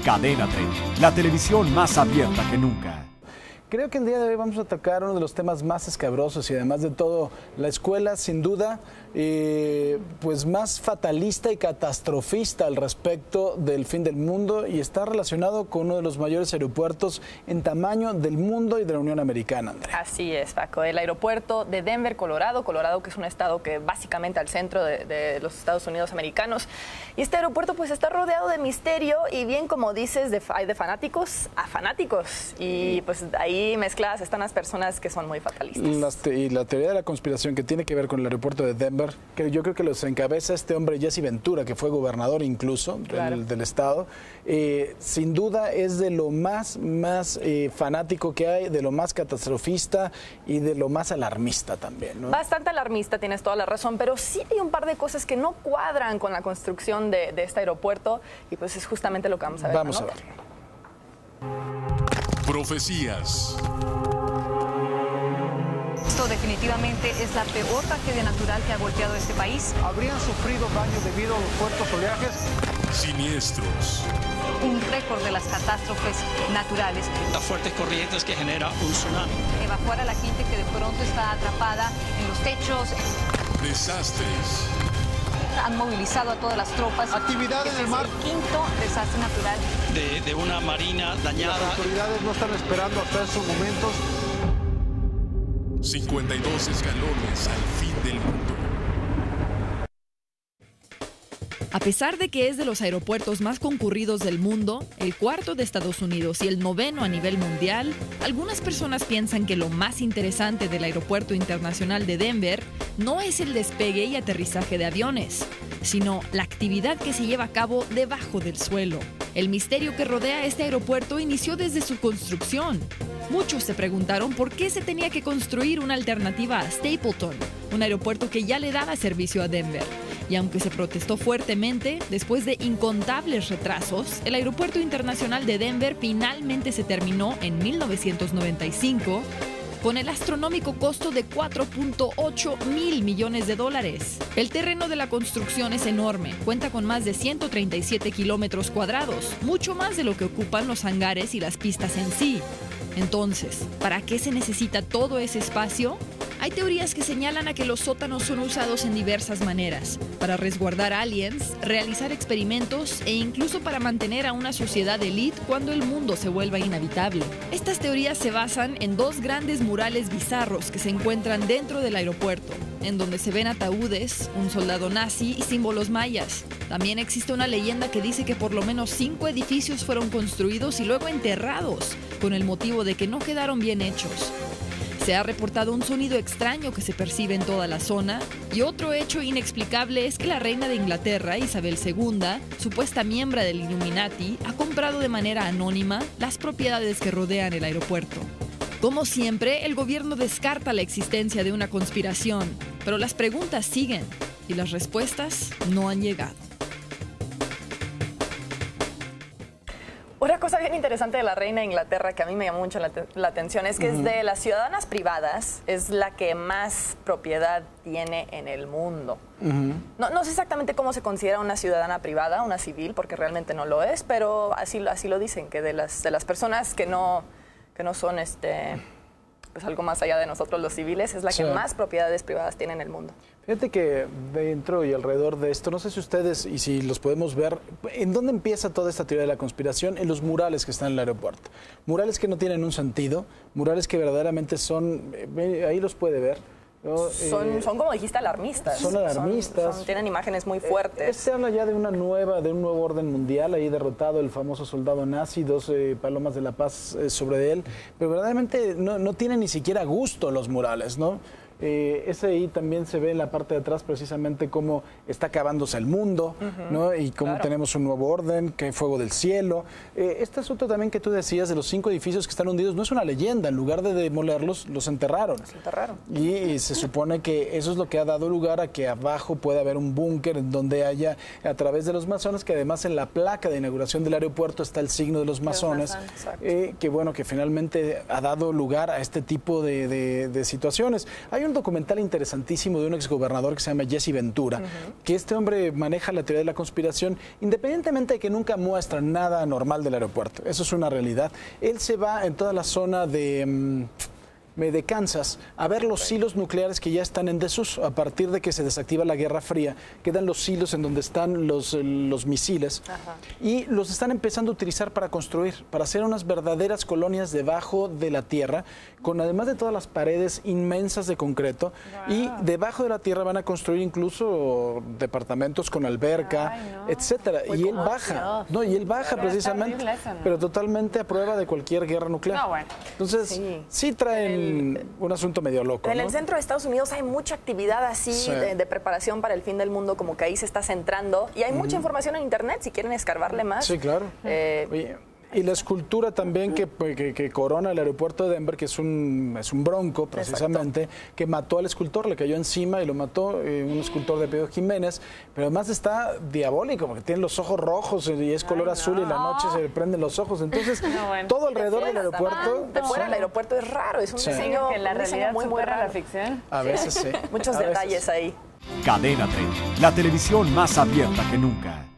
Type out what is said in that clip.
Cadena 30, la televisión más abierta que nunca. Creo que el día de hoy vamos a tocar uno de los temas más escabrosos y además de todo, la escuela sin duda pues más fatalista y catastrofista al respecto del fin del mundo y está relacionado con uno de los mayores aeropuertos en tamaño del mundo y de la Unión Americana, Andrea. Así es, Paco, el aeropuerto de Denver, Colorado, que es un estado que básicamente al centro de los Estados Unidos americanos, y este aeropuerto pues está rodeado de misterio y bien como dices, hay de fanáticos a fanáticos y pues ahí mezcladas están las personas que son muy fatalistas. Y la teoría de la conspiración que tiene que ver con el aeropuerto de Denver, que yo creo que los encabeza este hombre Jesse Ventura, que fue gobernador incluso del estado, sin duda es de lo más fanático que hay, de lo más catastrofista y de lo más alarmista también, ¿no? Bastante alarmista, tienes toda la razón, pero sí hay un par de cosas que no cuadran con la construcción de este aeropuerto y pues es justamente lo que vamos a ver. Vamos a verlo. Profecías. Esto definitivamente es la peor tragedia natural que ha golpeado este país. Habrían sufrido daño debido a los fuertes oleajes. Siniestros. Un récord de las catástrofes naturales. Las fuertes corrientes que genera un tsunami. Evacuar a la gente que de pronto está atrapada en los techos. Desastres. Han movilizado a todas las tropas. Actividad en el mar. Es el quinto desastre natural. De una marina dañada. Las autoridades no están esperando hasta esos momentos. 52 escalones al fin del mundo. A pesar de que es de los aeropuertos más concurridos del mundo, el cuarto de Estados Unidos y el noveno a nivel mundial, algunas personas piensan que lo más interesante del Aeropuerto Internacional de Denver no es el despegue y aterrizaje de aviones, sino la actividad que se lleva a cabo debajo del suelo. El misterio que rodea este aeropuerto inició desde su construcción. Muchos se preguntaron por qué se tenía que construir una alternativa a Stapleton, un aeropuerto que ya le daba servicio a Denver. Y aunque se protestó fuertemente, después de incontables retrasos, el Aeropuerto Internacional de Denver finalmente se terminó en 1995 con el astronómico costo de $4.8 mil millones. El terreno de la construcción es enorme, cuenta con más de 137 kilómetros cuadrados, mucho más de lo que ocupan los hangares y las pistas en sí. Entonces, ¿para qué se necesita todo ese espacio? Hay teorías que señalan a que los sótanos son usados en diversas maneras, para resguardar aliens, realizar experimentos e incluso para mantener a una sociedad élite cuando el mundo se vuelva inhabitable. Estas teorías se basan en dos grandes murales bizarros que se encuentran dentro del aeropuerto, en donde se ven ataúdes, un soldado nazi y símbolos mayas. También existe una leyenda que dice que por lo menos 5 edificios fueron construidos y luego enterrados, con el motivo de que no quedaron bien hechos. Se ha reportado un sonido extraño que se percibe en toda la zona y otro hecho inexplicable es que la reina de Inglaterra, Isabel II, supuesta miembro del Illuminati, ha comprado de manera anónima las propiedades que rodean el aeropuerto. Como siempre, el gobierno descarta la existencia de una conspiración, pero las preguntas siguen y las respuestas no han llegado. Una cosa bien interesante de la reina de Inglaterra que a mí me llamó mucho la atención es que es de las ciudadanas privadas, es la que más propiedad tiene en el mundo. No sé exactamente cómo se considera una ciudadana privada, una civil, porque realmente no lo es, pero así lo dicen, que de las personas que no son pues algo más allá de nosotros los civiles, es la que más propiedades privadas tiene en el mundo. Fíjate que dentro y alrededor de esto, no sé si ustedes y si los podemos ver, ¿en dónde empieza toda esta teoría de la conspiración? En los murales que están en el aeropuerto. Murales que no tienen un sentido, murales que verdaderamente son, ahí los puede ver, ¿no? Son como dijiste, alarmistas. Son alarmistas. Tienen imágenes muy fuertes. Este habla ya de un nuevo orden mundial, ahí derrotado el famoso soldado nazi, 2 palomas de la paz sobre él, pero verdaderamente no tienen ni siquiera gusto los murales, ¿no? Ese ahí también se ve en la parte de atrás precisamente cómo está acabándose el mundo, ¿no? Y cómo tenemos un nuevo orden, que hay fuego del cielo. Este asunto también que tú decías de los 5 edificios que están hundidos no es una leyenda, en lugar de demolerlos, los enterraron. Y se supone que eso es lo que ha dado lugar a que abajo pueda haber un búnker en donde haya, a través de los masones, que además en la placa de inauguración del aeropuerto está el signo de los masones, que bueno, que finalmente ha dado lugar a este tipo de situaciones. Hay un documental interesantísimo de un exgobernador que se llama Jesse Ventura, que este hombre maneja la teoría de la conspiración, independientemente de que nunca muestra nada normal del aeropuerto. Eso es una realidad. Él se va en toda la zona de Kansas a ver los silos nucleares que ya están en desuso. A partir de que se desactiva la Guerra Fría, quedan los silos en donde están los misiles y los están empezando a utilizar para construir, para hacer unas verdaderas colonias debajo de la tierra, con además de todas las paredes inmensas de concreto, y debajo de la tierra van a construir incluso departamentos con alberca, etcétera. Y él baja, y él baja precisamente, pero totalmente a prueba de cualquier guerra nuclear. Entonces, sí traen un asunto medio loco. En el centro de Estados Unidos hay mucha actividad así de preparación para el fin del mundo, como que ahí se está centrando. Y hay mucha información en internet, si quieren escarbarle más. Sí, claro. Oye, y la escultura también que corona el aeropuerto de Denver, que es un bronco precisamente, que mató al escultor, le cayó encima y lo mató, un escultor de Pedro Jiménez, pero además está diabólico, porque tiene los ojos rojos y es color azul y en la noche se le prenden los ojos. Entonces, todo alrededor del aeropuerto... De fuera el aeropuerto es raro, es un diseño, que la realidad muy supera raro. la ficción. A veces sí. Muchos detalles ahí. Cadena 30, la televisión más abierta que nunca.